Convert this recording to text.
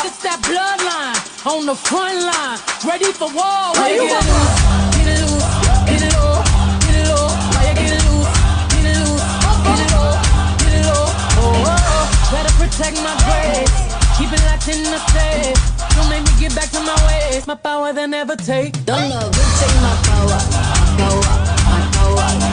It's that bloodline on the front line, ready for war. Why you get loose, get it loose, get it low, get it low. Why you get it loose, get it loose, get it low, get it low. Oh, oh, better protect my grace, keep it locked in the safe. Don't make me get back to my ways, my power they never take. Don't love will take my power, my power, my power.